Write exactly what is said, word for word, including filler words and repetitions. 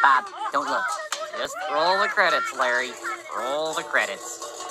Bob, don't look. Just roll the credits, Larry. Roll the credits.